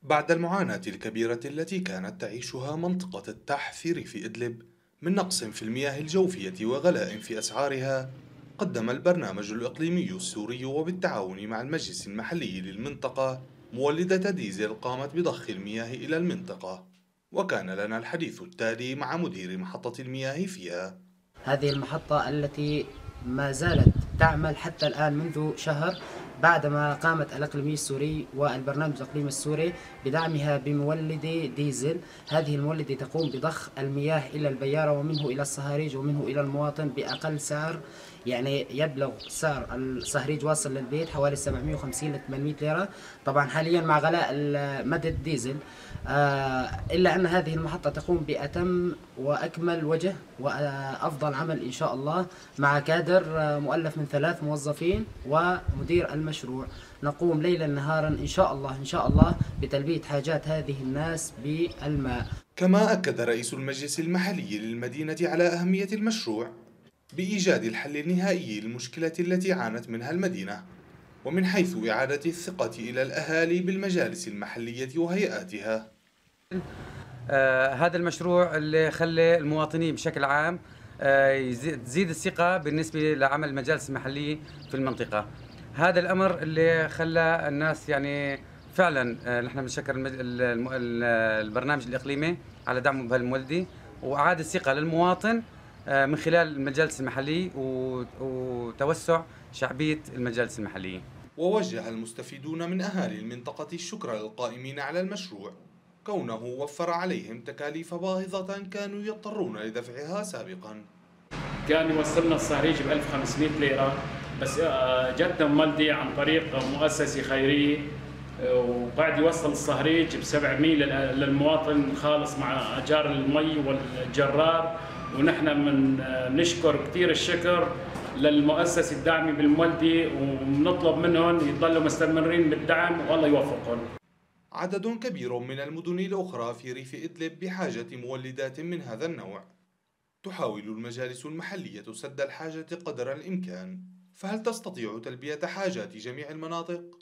بعد المعاناة الكبيرة التي كانت تعيشها منطقة التح في ريف إدلب من نقص في المياه الجوفية وغلاء في أسعارها، قدم البرنامج الإقليمي السوري وبالتعاون مع المجلس المحلي للمنطقة مولدة ديزل قامت بضخ المياه إلى المنطقة. وكان لنا الحديث التالي مع مدير محطة المياه فيها. هذه المحطة التي ما زالت تعمل حتى الآن منذ شهر بعدما قامت الإقليمي السوري والبرنامج الإقليمي السوري بدعمها بمولد ديزل. هذه المولدة تقوم بضخ المياه إلى البيارة ومنه إلى الصهاريج ومنه إلى المواطن بأقل سعر، يعني يبلغ سعر الصهريج واصل للبيت حوالي 750 ل 800 ليرة. طبعا حاليا مع غلاء مادة الديزل، إلا أن هذه المحطة تقوم بأتم وأكمل وجه وأفضل عمل إن شاء الله، مع كادر مؤلف من 3 موظفين ومدير المشروع. نقوم ليلا نهارا إن شاء الله بتلبية حاجات هذه الناس بالماء. كما أكد رئيس المجلس المحلي للمدينة على أهمية المشروع بإيجاد الحل النهائي للمشكلة التي عانت منها المدينة، ومن حيث إعادة الثقة إلى الأهالي بالمجالس المحلية وهيئاتها. هذا المشروع اللي خلى المواطنين بشكل عام تزيد الثقة بالنسبة لعمل المجالس المحلية في المنطقة. هذا الأمر اللي خلى الناس يعني فعلا نحن بنشكر البرنامج الإقليمي على دعمه بهالمولدة وأعاد الثقة للمواطن من خلال المجالس المحلية وتوسع شعبية المجالس المحلية. ووجه المستفيدون من أهالي المنطقة الشكر للقائمين على المشروع، كونه وفر عليهم تكاليف باهظة كانوا يضطرون لدفعها سابقا. كان يوصلنا الصهريج ب 1500 ليرة، بس قدم والدي عن طريق مؤسسة خيرية وقاعد يوصل الصهريج ب 700 للمواطن خالص مع أجار المي والجرار. ونحن بنشكر كثير الشكر للمؤسسة الداعمة بالمولدي، وبنطلب منهم يضلوا مستمرين بالدعم والله يوفقهم. عدد كبير من المدن الأخرى في ريف إدلب بحاجة مولدات من هذا النوع. تحاول المجالس المحلية سد الحاجة قدر الإمكان، فهل تستطيع تلبية حاجات جميع المناطق؟